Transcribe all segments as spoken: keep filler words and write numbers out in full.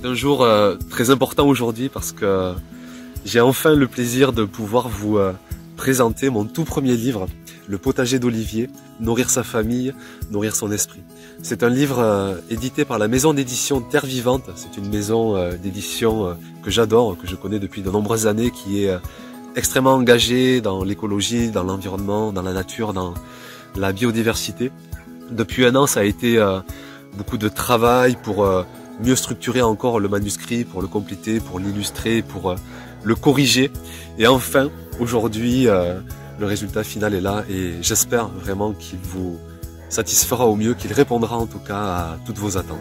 C'est un jour euh, très important aujourd'hui parce que j'ai enfin le plaisir de pouvoir vous euh, présenter mon tout premier livre, Le potager d'Olivier, Nourrir sa famille, nourrir son esprit. C'est un livre euh, édité par la maison d'édition Terre Vivante. C'est une maison euh, d'édition euh, que j'adore, que je connais depuis de nombreuses années, qui est euh, extrêmement engagée dans l'écologie, dans l'environnement, dans la nature, dans la biodiversité. Depuis un an, ça a été euh, beaucoup de travail pour euh, mieux structurer encore le manuscrit, pour le compléter, pour l'illustrer, pour euh, le corriger. Et enfin, aujourd'hui, euh, le résultat final est là et j'espère vraiment qu'il vous satisfera au mieux, qu'il répondra en tout cas à toutes vos attentes.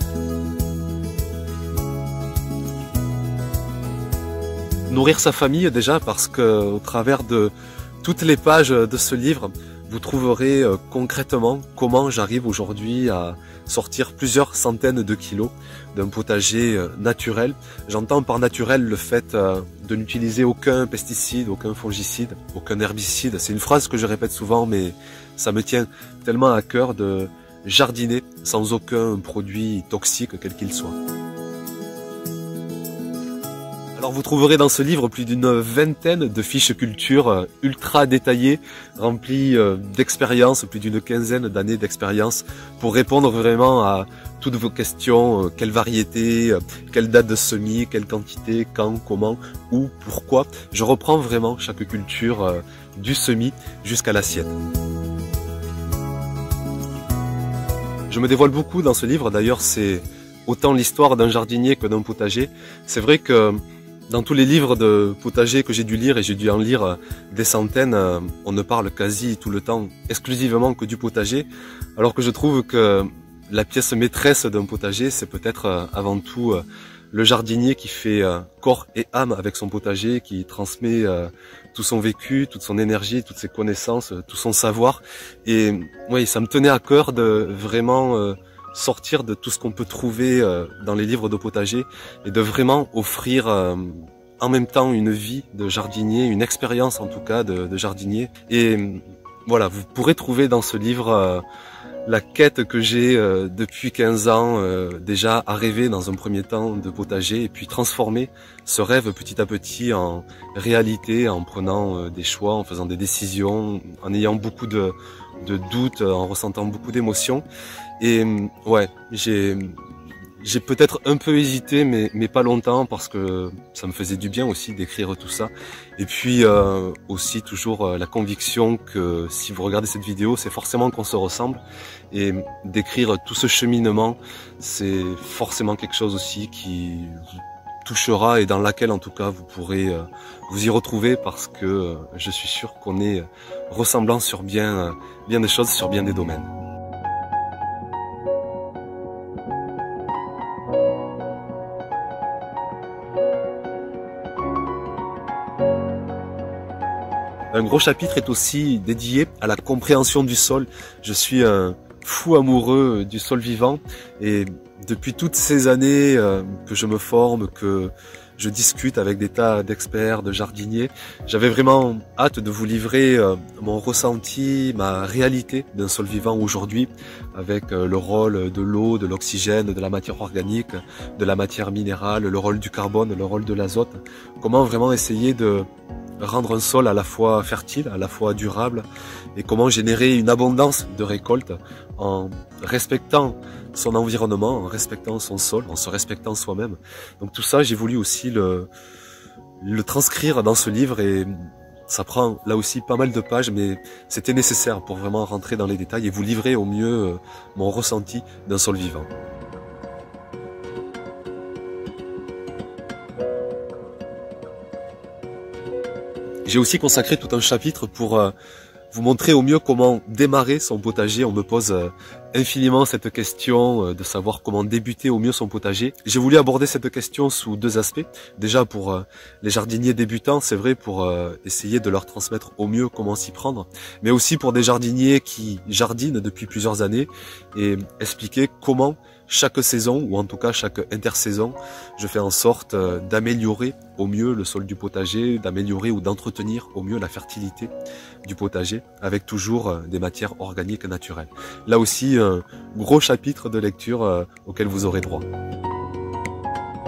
Nourrir sa famille déjà parce que au travers de toutes les pages de ce livre, vous trouverez euh, concrètement comment j'arrive aujourd'hui à sortir plusieurs centaines de kilos d'un potager euh, naturel. J'entends par naturel le fait euh, de n'utiliser aucun pesticide, aucun fongicide, aucun herbicide. C'est une phrase que je répète souvent, mais ça me tient tellement à cœur de jardiner sans aucun produit toxique, quel qu'il soit. Alors vous trouverez dans ce livre plus d'une vingtaine de fiches culture ultra détaillées, remplies d'expériences, plus d'une quinzaine d'années d'expérience pour répondre vraiment à toutes vos questions, quelle variété, quelle date de semis, quelle quantité, quand, comment, où, pourquoi. Je reprends vraiment chaque culture du semis jusqu'à l'assiette. Je me dévoile beaucoup dans ce livre, d'ailleurs c'est autant l'histoire d'un jardinier que d'un potager. C'est vrai que dans tous les livres de potager que j'ai dû lire, et j'ai dû en lire des centaines, on ne parle quasi tout le temps exclusivement que du potager, alors que je trouve que la pièce maîtresse d'un potager, c'est peut-être avant tout le jardinier qui fait corps et âme avec son potager, qui transmet tout son vécu, toute son énergie, toutes ses connaissances, tout son savoir. Et oui, ça me tenait à cœur de vraiment sortir de tout ce qu'on peut trouver dans les livres de potager et de vraiment offrir en même temps une vie de jardinier, une expérience en tout cas de, de jardinier. Et voilà, vous pourrez trouver dans ce livre la quête que j'ai depuis quinze ans déjà à rêver dans un premier temps de potager et puis transformer ce rêve petit à petit en réalité en prenant des choix, en faisant des décisions, en ayant beaucoup de, de doutes, en ressentant beaucoup d'émotions. Et ouais, j'ai j'ai peut-être un peu hésité, mais mais pas longtemps parce que ça me faisait du bien aussi d'écrire tout ça. Et puis euh, aussi toujours euh, la conviction que si vous regardez cette vidéo, c'est forcément qu'on se ressemble. Et d'écrire tout ce cheminement, c'est forcément quelque chose aussi qui vous touchera et dans laquelle en tout cas vous pourrez euh, vous y retrouver parce que euh, je suis sûr qu'on est ressemblant sur bien euh, bien des choses, sur bien des domaines. Un gros chapitre est aussi dédié à la compréhension du sol. Je suis un fou amoureux du sol vivant et depuis toutes ces années euh, que je me forme, que je discute avec des tas d'experts, de jardiniers, j'avais vraiment hâte de vous livrer euh, mon ressenti, ma réalité d'un sol vivant aujourd'hui, avec euh, le rôle de l'eau, de l'oxygène, de la matière organique, de la matière minérale, le rôle du carbone, le rôle de l'azote. Comment vraiment essayer de rendre un sol à la fois fertile, à la fois durable, et comment générer une abondance de récoltes en respectant son environnement, en respectant son sol, en se respectant soi-même. Donc tout ça, j'ai voulu aussi le, le transcrire dans ce livre et ça prend là aussi pas mal de pages, mais c'était nécessaire pour vraiment rentrer dans les détails et vous livrer au mieux mon ressenti d'un sol vivant. J'ai aussi consacré tout un chapitre pour euh, vous montrer au mieux comment démarrer son potager. On me pose euh, infiniment cette question euh, de savoir comment débuter au mieux son potager. J'ai voulu aborder cette question sous deux aspects. Déjà pour euh, les jardiniers débutants, c'est vrai, pour euh, essayer de leur transmettre au mieux comment s'y prendre, mais aussi pour des jardiniers qui jardinent depuis plusieurs années et expliquer comment chaque saison, ou en tout cas chaque intersaison, je fais en sorte d'améliorer au mieux le sol du potager, d'améliorer ou d'entretenir au mieux la fertilité du potager, avec toujours des matières organiques naturelles. Là aussi, un gros chapitre de lecture auquel vous aurez droit.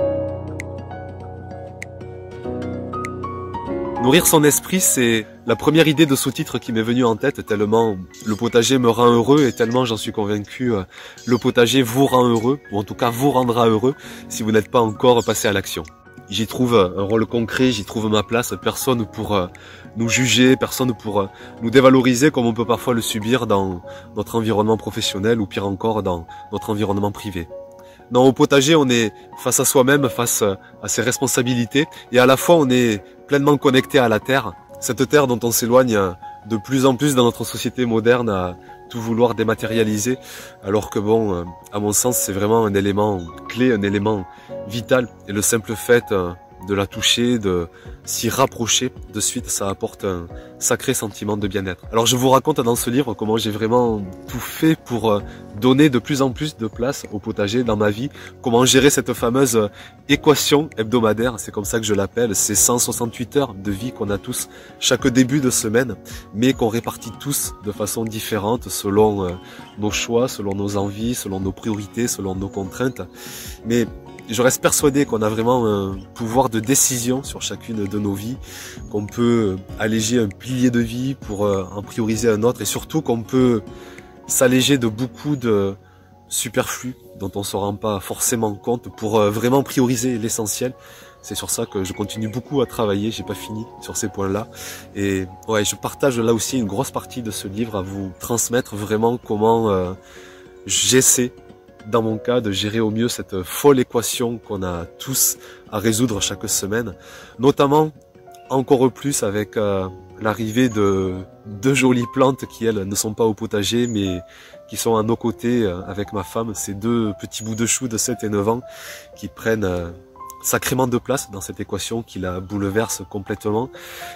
Nourrir son esprit, c'est la première idée de sous-titre qui m'est venue en tête, tellement le potager me rend heureux et tellement j'en suis convaincu, le potager vous rend heureux, ou en tout cas vous rendra heureux si vous n'êtes pas encore passé à l'action. J'y trouve un rôle concret, j'y trouve ma place, personne pour nous juger, personne pour nous dévaloriser comme on peut parfois le subir dans notre environnement professionnel ou pire encore dans notre environnement privé. Non, au potager, on est face à soi-même, face à ses responsabilités et à la fois on est pleinement connecté à la terre, cette terre dont on s'éloigne de plus en plus dans notre société moderne à tout vouloir dématérialiser, alors que bon, à mon sens, c'est vraiment un élément clé, un élément vital et le simple fait de la toucher, de s'y rapprocher, de suite, ça apporte un sacré sentiment de bien-être. Alors je vous raconte dans ce livre comment j'ai vraiment tout fait pour donner de plus en plus de place au potager dans ma vie, comment gérer cette fameuse équation hebdomadaire, c'est comme ça que je l'appelle, ces cent soixante-huit heures de vie qu'on a tous chaque début de semaine, mais qu'on répartit tous de façon différente selon nos choix, selon nos envies, selon nos priorités, selon nos contraintes. Mais je reste persuadé qu'on a vraiment un pouvoir de décision sur chacune de nos vies, qu'on peut alléger un pilier de vie pour en prioriser un autre et surtout qu'on peut s'alléger de beaucoup de superflu dont on ne se rend pas forcément compte pour vraiment prioriser l'essentiel. C'est sur ça que je continue beaucoup à travailler, j'ai pas fini sur ces points-là. Et ouais, je partage là aussi une grosse partie de ce livre à vous transmettre vraiment comment euh, j'essaie dans mon cas, de gérer au mieux cette folle équation qu'on a tous à résoudre chaque semaine, notamment encore plus avec euh, l'arrivée de deux jolies plantes qui, elles, ne sont pas au potager, mais qui sont à nos côtés euh, avec ma femme, ces deux petits bouts de chou de sept et neuf ans qui prennent euh, sacrément de place dans cette équation qui la bouleverse complètement.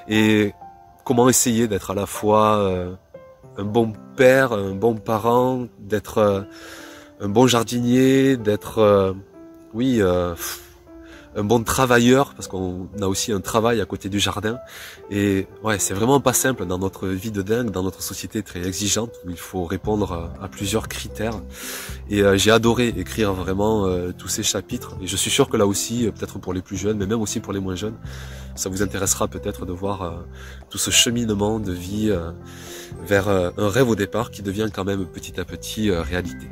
Et comment essayer d'être à la fois euh, un bon père, un bon parent, d'être... Euh, un bon jardinier, d'être, euh, oui, euh, un bon travailleur, parce qu'on a aussi un travail à côté du jardin. Et ouais, c'est vraiment pas simple dans notre vie de dingue, dans notre société très exigeante, où il faut répondre à, à plusieurs critères. Et euh, j'ai adoré écrire vraiment euh, tous ces chapitres. Et je suis sûr que là aussi, peut-être pour les plus jeunes, mais même aussi pour les moins jeunes, ça vous intéressera peut-être de voir euh, tout ce cheminement de vie euh, vers euh, un rêve au départ qui devient quand même petit à petit euh, réalité.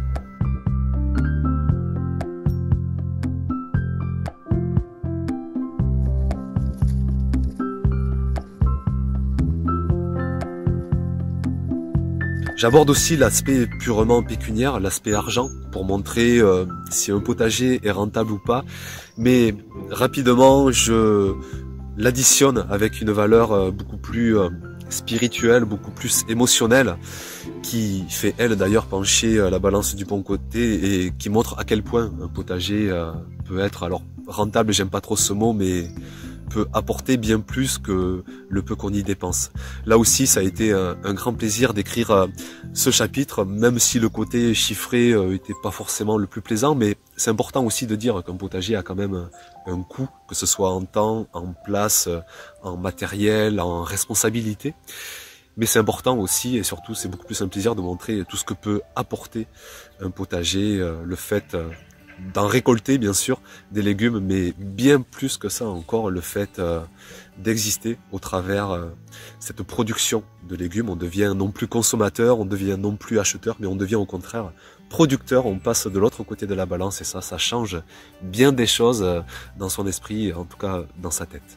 J'aborde aussi l'aspect purement pécuniaire, l'aspect argent, pour montrer euh, si un potager est rentable ou pas. Mais rapidement, je l'additionne avec une valeur euh, beaucoup plus euh, spirituelle, beaucoup plus émotionnelle, qui fait elle d'ailleurs pencher euh, la balance du bon côté et qui montre à quel point un potager euh, peut être, alors rentable, j'aime pas trop ce mot, mais peut apporter bien plus que le peu qu'on y dépense. Là aussi, ça a été un, un grand plaisir d'écrire euh, ce chapitre, même si le côté chiffré euh, était pas forcément le plus plaisant, mais c'est important aussi de dire qu'un potager a quand même un, un coût, que ce soit en temps, en place, euh, en matériel, en responsabilité. Mais c'est important aussi, et surtout, c'est beaucoup plus un plaisir de montrer tout ce que peut apporter un potager, euh, le fait euh, d'en récolter bien sûr des légumes, mais bien plus que ça encore, le fait euh, d'exister au travers euh, cette production de légumes. On devient non plus consommateur, on devient non plus acheteur, mais on devient au contraire producteur, on passe de l'autre côté de la balance et ça, ça change bien des choses euh, dans son esprit, en tout cas dans sa tête.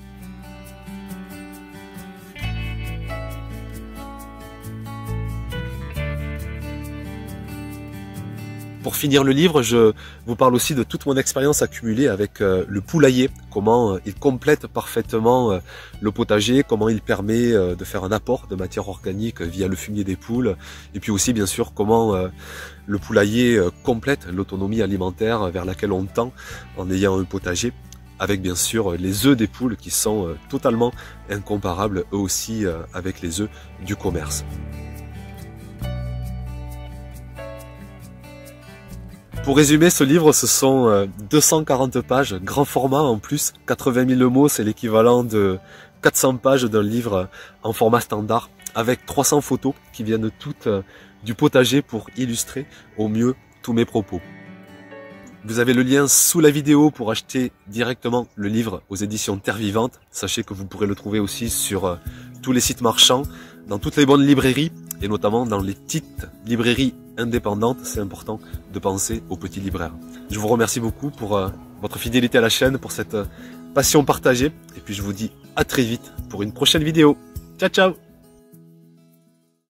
Pour finir le livre, je vous parle aussi de toute mon expérience accumulée avec euh, le poulailler, comment euh, il complète parfaitement euh, le potager, comment il permet euh, de faire un apport de matière organique via le fumier des poules, et puis aussi bien sûr comment euh, le poulailler euh, complète l'autonomie alimentaire vers laquelle on tend en ayant un potager, avec bien sûr les œufs des poules qui sont euh, totalement incomparables eux aussi euh, avec les œufs du commerce. Pour résumer, ce livre, ce sont deux cent quarante pages, grand format en plus, quatre-vingt mille mots, c'est l'équivalent de quatre cents pages d'un livre en format standard, avec trois cents photos qui viennent toutes du potager pour illustrer au mieux tous mes propos. Vous avez le lien sous la vidéo pour acheter directement le livre aux éditions Terre Vivante. Sachez que vous pourrez le trouver aussi sur euh, tous les sites marchands, dans toutes les bonnes librairies et notamment dans les petites librairies indépendantes. C'est important de penser aux petits libraires. Je vous remercie beaucoup pour euh, votre fidélité à la chaîne, pour cette euh, passion partagée. Et puis je vous dis à très vite pour une prochaine vidéo. Ciao, ciao!